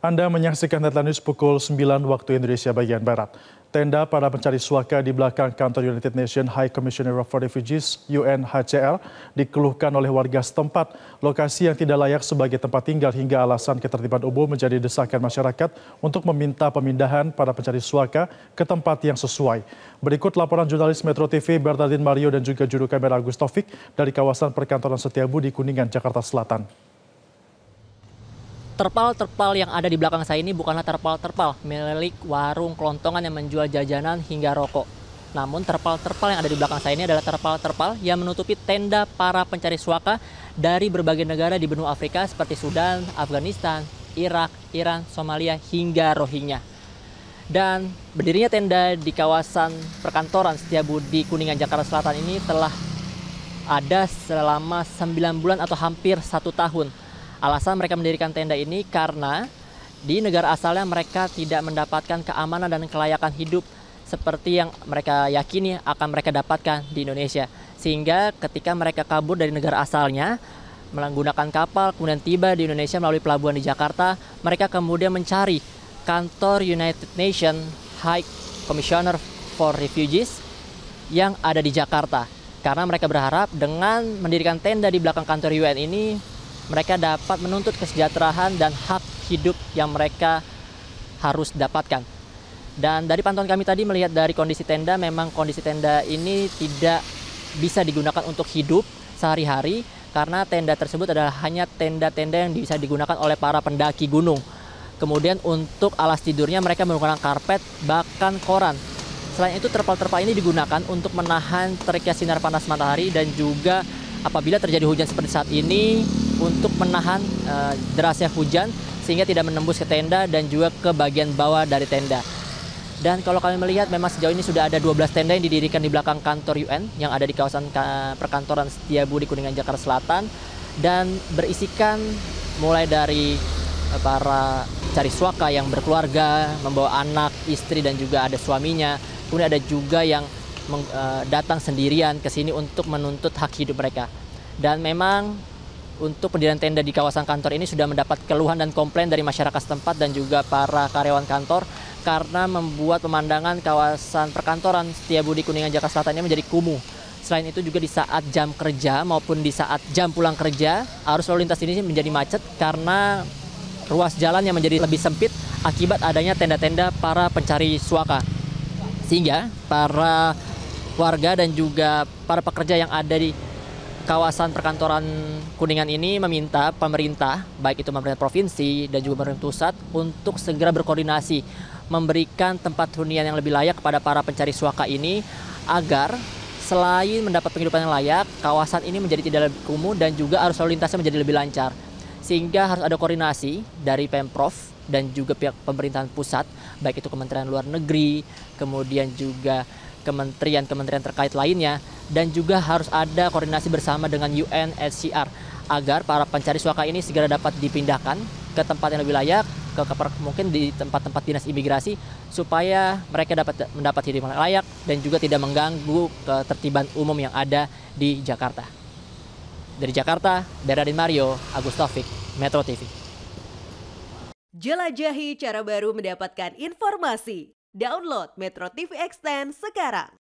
Anda menyaksikan Headline News pukul 9 waktu Indonesia bagian Barat. Tenda para pencari suaka di belakang kantor United Nations High Commissioner for Refugees (UNHCR) dikeluhkan oleh warga setempat. Lokasi yang tidak layak sebagai tempat tinggal hingga alasan ketertiban umum menjadi desakan masyarakat untuk meminta pemindahan para pencari suaka ke tempat yang sesuai. Berikut laporan jurnalis Metro TV Bernardin Mario dan juga juru kamera Agus Taufik dari kawasan perkantoran Setiabudi Kuningan, Jakarta Selatan. Terpal-terpal yang ada di belakang saya ini bukanlah terpal-terpal milik warung kelontongan yang menjual jajanan hingga rokok. Namun terpal-terpal yang ada di belakang saya ini adalah terpal-terpal yang menutupi tenda para pencari suaka dari berbagai negara di benua Afrika seperti Sudan, Afghanistan, Irak, Iran, Somalia, hingga Rohingya. Dan berdirinya tenda di kawasan perkantoran Setiabudi Kuningan, Jakarta Selatan ini telah ada selama 9 bulan atau hampir 1 tahun. Alasan mereka mendirikan tenda ini karena di negara asalnya mereka tidak mendapatkan keamanan dan kelayakan hidup seperti yang mereka yakini akan mereka dapatkan di Indonesia. Sehingga ketika mereka kabur dari negara asalnya, menggunakan kapal, kemudian tiba di Indonesia melalui pelabuhan di Jakarta, mereka kemudian mencari kantor United Nations High Commissioner for Refugees yang ada di Jakarta. Karena mereka berharap dengan mendirikan tenda di belakang kantor UN ini, mereka dapat menuntut kesejahteraan dan hak hidup yang mereka harus dapatkan. Dan dari pantauan kami tadi melihat dari kondisi tenda, memang kondisi tenda ini tidak bisa digunakan untuk hidup sehari-hari karena tenda tersebut adalah hanya tenda-tenda yang bisa digunakan oleh para pendaki gunung. Kemudian untuk alas tidurnya mereka menggunakan karpet, bahkan koran. Selain itu terpal-terpal ini digunakan untuk menahan teriknya sinar panas matahari dan juga apabila terjadi hujan seperti saat ini untuk menahan derasnya hujan sehingga tidak menembus ke tenda dan juga ke bagian bawah dari tenda. Dan kalau kami melihat memang sejauh ini sudah ada 12 tenda yang didirikan di belakang kantor UN yang ada di kawasan perkantoran Setiabudi Kuningan, Jakarta Selatan dan berisikan mulai dari para cari suaka yang berkeluarga, membawa anak, istri dan juga ada suaminya. Kemudian ada juga yang datang sendirian ke sini untuk menuntut hak hidup mereka. Dan memang untuk pendirian tenda di kawasan kantor ini sudah mendapat keluhan dan komplain dari masyarakat setempat dan juga para karyawan kantor karena membuat pemandangan kawasan perkantoran Setiabudi Kuningan, Jakarta Selatan ini menjadi kumuh. Selain itu juga di saat jam kerja maupun di saat jam pulang kerja, arus lalu lintas ini menjadi macet karena ruas jalan yang menjadi lebih sempit akibat adanya tenda-tenda para pencari suaka. Sehingga para warga dan juga para pekerja yang ada di kawasan perkantoran Kuningan ini meminta pemerintah, baik itu pemerintah provinsi dan juga pemerintah pusat, untuk segera berkoordinasi memberikan tempat hunian yang lebih layak kepada para pencari suaka ini agar selain mendapat penghidupan yang layak, kawasan ini menjadi tidak lebih kumuh dan juga arus lalu lintasnya menjadi lebih lancar. Sehingga harus ada koordinasi dari Pemprov dan juga pihak pemerintahan pusat, baik itu Kementerian Luar Negeri, kemudian juga kementerian-kementerian terkait lainnya, dan juga harus ada koordinasi bersama dengan UNHCR agar para pencari suaka ini segera dapat dipindahkan ke tempat yang lebih layak, mungkin di tempat-tempat dinas imigrasi, supaya mereka dapat mendapat hidup yang layak dan juga tidak mengganggu ketertiban umum yang ada di Jakarta. Dari Jakarta, Bernardin Mario, Agus Taufik, Metro TV. Jelajahi cara baru mendapatkan informasi. Download Metro TV Extend sekarang.